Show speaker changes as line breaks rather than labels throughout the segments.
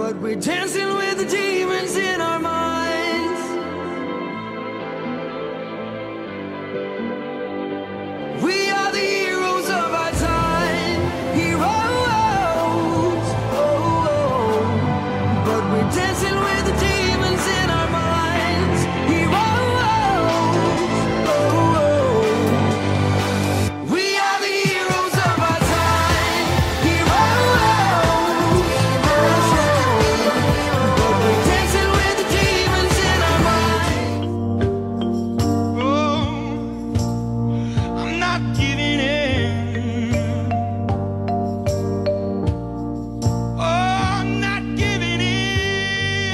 but we're dancing with the demons in our minds. We are the heroes of our time, heroes. Oh, but we're dancing with the demons in our minds, heroes. Oh, we are the heroes of our time, heroes. But we're dancing with the demons in our minds.
Oh, I'm not giving in. Oh, I'm not giving in.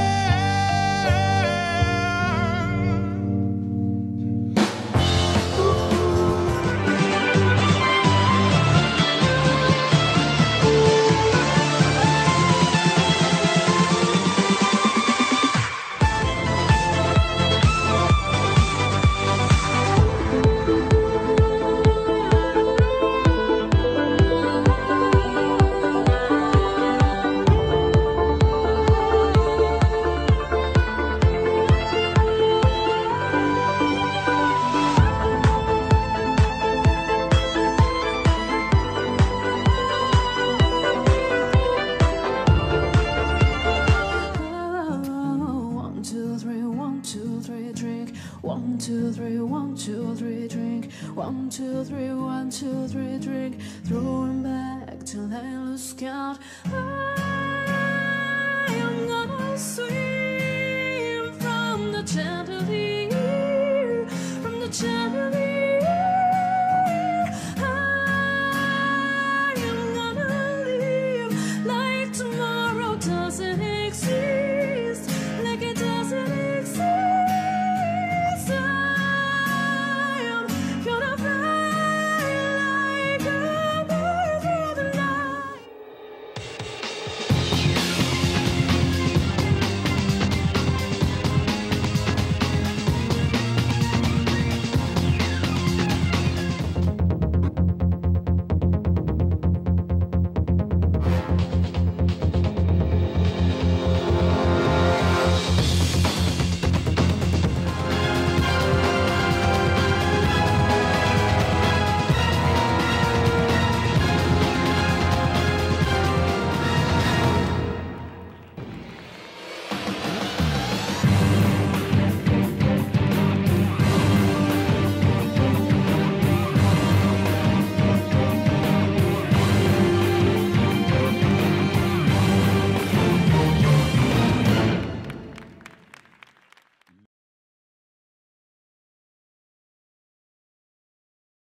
One, two, three, one, two, three, drink. 1, 2, 3, 1, 2, 3, drink. 1, 2, 3, 1, 2, 3, drink. Throwing back till I lose count. I am gonna swim.